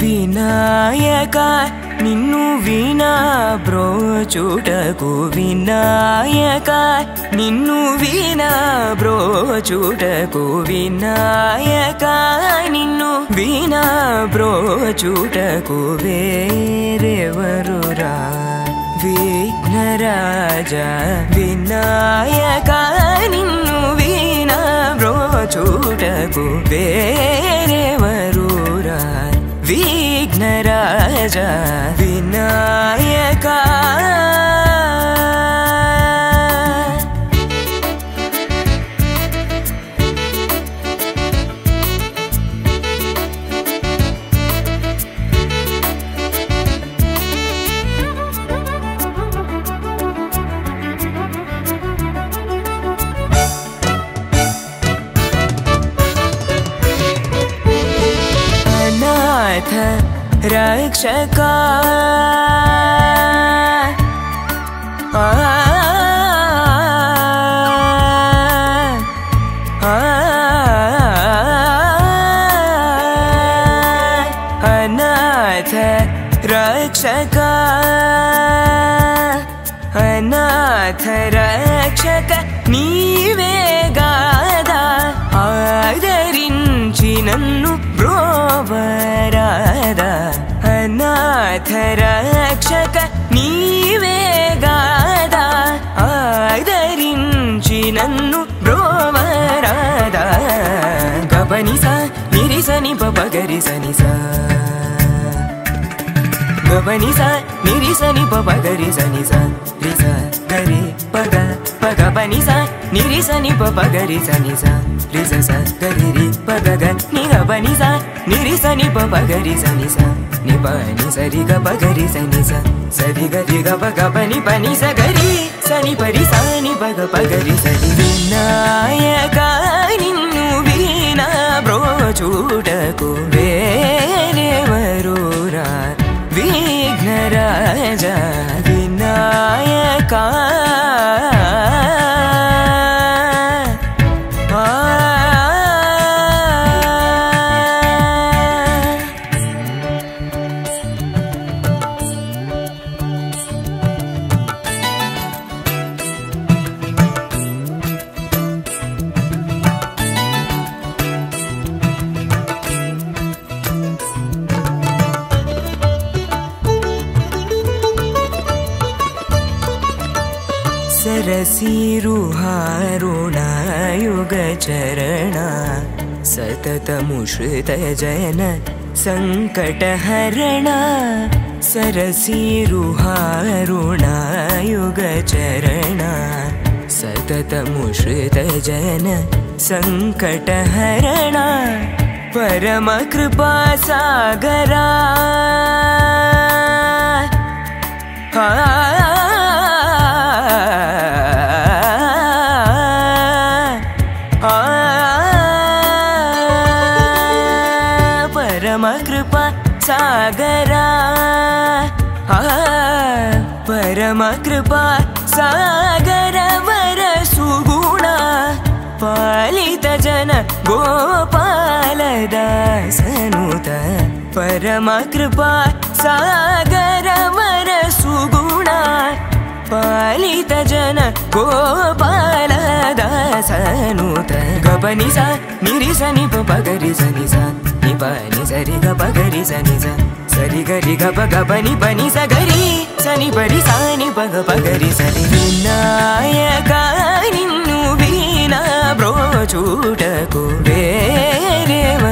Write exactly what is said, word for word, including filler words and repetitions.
వినాయక నిన్ను వీణా బ్రోచుటకు వినాయక నిన్ను వీణా బ్రోచుటకు వినాయక నిన్ను వీణా బ్రోచుటకు వేరెవరురా విఘ్నరాజ వినాయక నిన్ను వీణా బ్రోచుటకు వేరెవరురా విఘ్నరాజ వినాయక अनाथ रक्षका आ, आ, अनाथ रक्षका अनाथ रक्षक नीवे गादा आदरिंची नन्नु ब्रोवरादा अनाथ रक्षक नीवे गादा आदरिंची नन्नु ब्रोवरादा गबनिसा निरिसनि पपगरिसनिसा गबनिसा निरिसनि पपगरिसनिसा रिसा गरि पग पग बनिसा निरिसनि पपगरिसनिसा रिसा सा गरि रि पग ग नि गबनिसा निरिसनि पपगरिसनिसा नि पनि सरि ग पगरिसनिसा सरि गरि ग पग पनि पनि स गरि सनि परि सा नि पग पगरिसनि विनायक निन्नु वीणा ब्रोचुटकु वेरेवरुरा विघ्नराज विनायक सरसीरुहारुणायुग चरणा सततमुश्रित जन संकटहरणा सरसीरुहारुणायुग चरणा सततमुश्रित जन संकटहरणा परम कृपा सागरा परम कृपा सागरा परम कृपा सागर वर सुगुणा पालित जन गोपाल दासनुत परम कृपा सागर वर सुगुणा पालित जन गोपाल दासनुत गबनिसा निरिसनि पगरिसनिसा नि पनि सरि ग पगरिसनिसा सरि गरि ग प ग पनि पनि स गरि सनि परि सा नि पग पगरिसनि विनायक निन्नु वीणा ब्रोचुटकु वेरेव